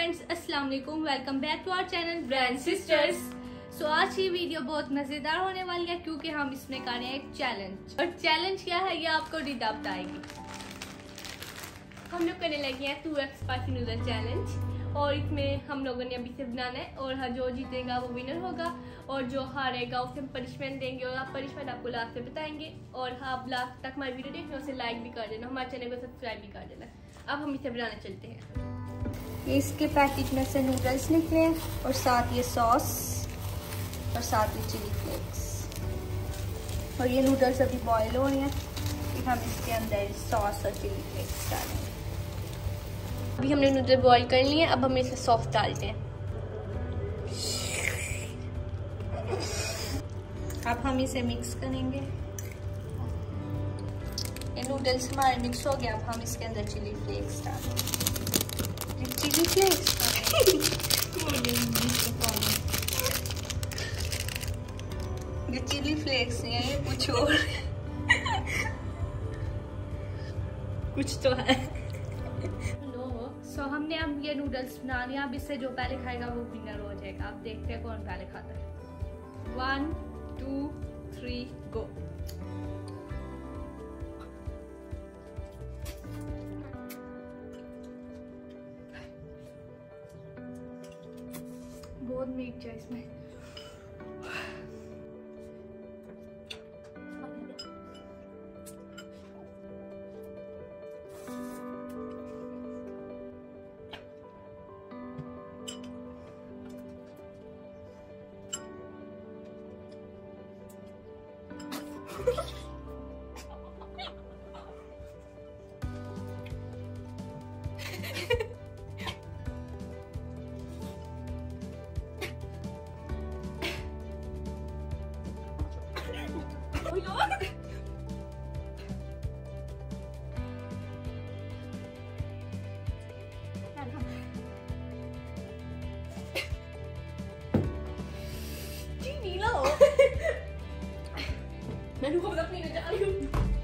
Friends, अस्सलाम वालेकुम। Welcome back to our channel brand sisters. So आज की वीडियो बहुत मजेदार होने वाली है क्योंकि हम इसमें कर रहे हैं एक चैलेंज। और चैलेंज क्या है ये आपको रिदा बताएगी। हम लोग करने लगे हैं 2x स्पाइसी नूडल चैलेंज और इसमें हम लोगों ने अभी से बनाना है और जो जीतेगा वो विनर होगा और जो हारेगा उसे हम पनिशमेंट देंगे और आप पनिशमेंट आपको लास्ट में बताएंगे। और आप लास्ट तक हमारी वीडियो देखना, उसे लाइक भी कर देना, हमारे चैनल को सब्सक्राइब भी कर देना। अब हम इसे बनाने चलते हैं। इसके पैकेट में से नूडल्स निकले हैं और साथ ये सॉस और साथ ये चिली फ्लेक्स। और ये नूडल्स अभी बॉईल हो रहे हैं, फिर हम इसके अंदर सॉस और चिली फ्लेक्स डालेंगे। अभी हमने नूडल बॉईल कर लिए, अब हम इसे सॉस डालते हैं। अब हम इसे मिक्स करेंगे। ये नूडल्स हमारे मिक्स हो गया, अब हम इसके अंदर चिली फ्लेक्स डालेंगे। चिली फ्लेक्स ये चिली फ्लेक्स नहीं है, ये कुछ और कुछ तो है। सो हमने अब ये नूडल्स बना लिया। अब इससे जो पहले खाएगा वो विनर हो जाएगा। अब देखते हैं कौन पहले खाता है। 1 2 3 गो। बहुत मीठ है इसमें। मैं खुद अपनी जा रही हूँ।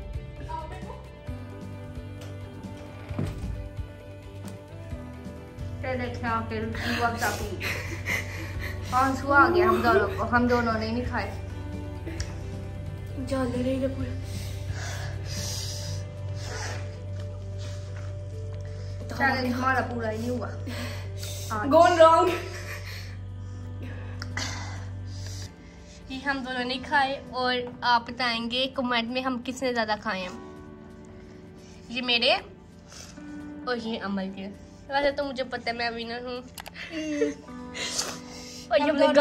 आंसू आ गया हम दोनों को, हम दोनों ने नहीं खाए। जल रही है पूरा। चैलेंज हमारा पूरा ही नहीं हुआ। Gone wrong। ये हम दोनों ने खाए और आप बताएंगे कमेंट में हम किसने ज्यादा खाए हैं। ये मेरे और ये अमल के। वैसे तो मुझे पता है मैं विनर हूँ। और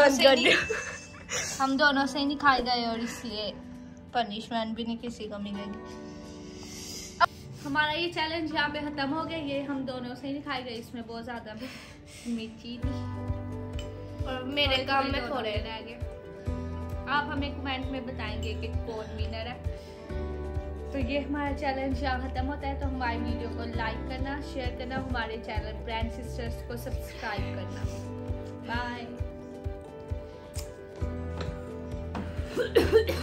हम दोनों से नहीं खाए गए और इसलिए पनिशमेंट भी नहीं किसी को मिलेगी। हमारा ये चैलेंज यहाँ पे खत्म हो गया। ये हम दोनों से नहीं खाए गए, इसमें बहुत ज्यादा भी मिर्ची थी और मेरे काम में थोड़े रह गए। आप हमें कमेंट में बताएंगे कि कौन विनर है। तो ये हमारा चैलेंज यहाँ खत्म होता है। तो हमारी वीडियो को लाइक करना, शेयर करना, हमारे चैनल ब्रांड सिस्टर्स को सब्सक्राइब करना। बाय।